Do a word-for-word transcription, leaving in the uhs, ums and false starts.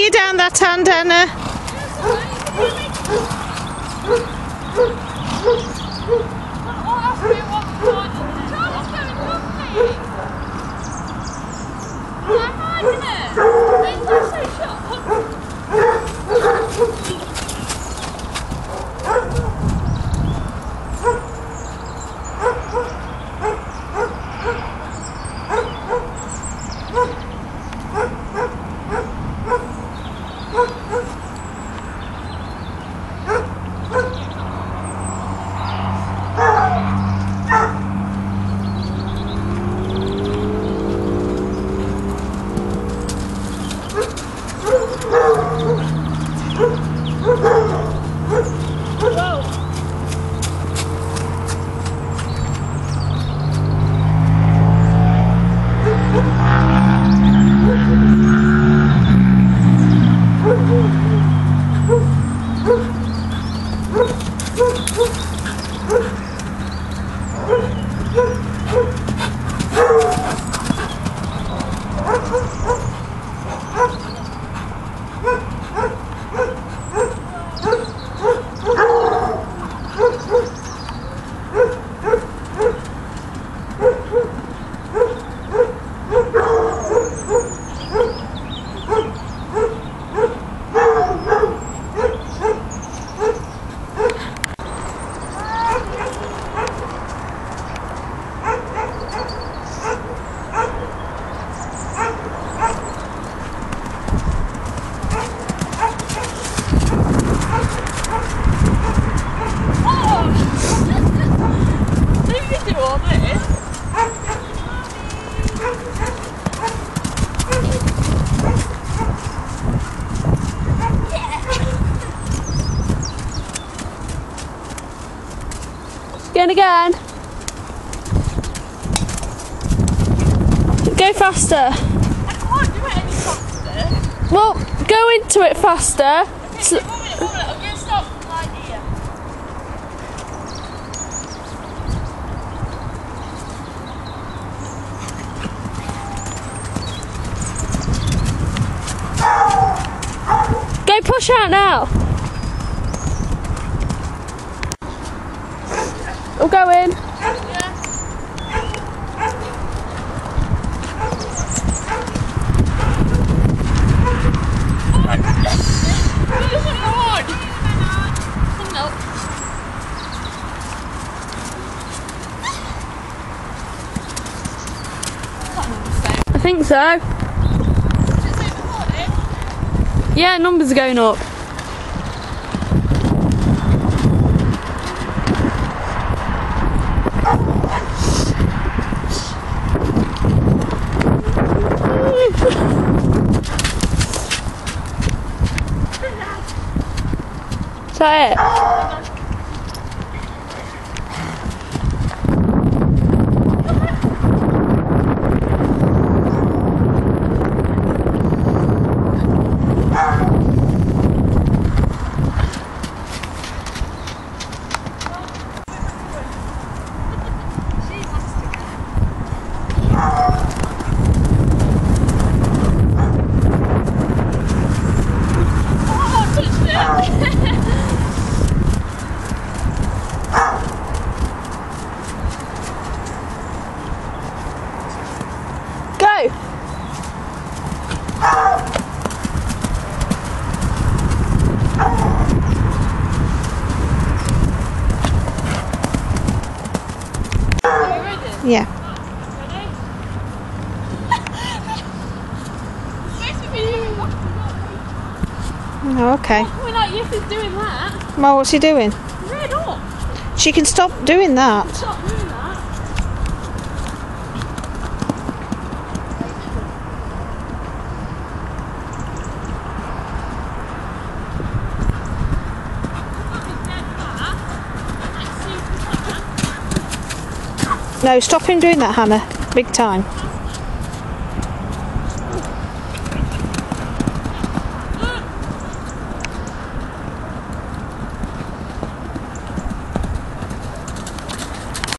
you down that hand, Anna. Again, again. Go faster. I can't do it any faster. Well, go into it faster. Okay, so, one minute, one minute. I'm going to stop right here. Go push out now. We'll go in. Yeah. I think so. Yeah, numbers are going up. Is that it? Go! Yeah. Oh, okay. We're like, yes, he's doing that. Well, what's he doing? Red up. She can stop doing that. Stop doing that. No, stop him doing that, Hannah. Big time.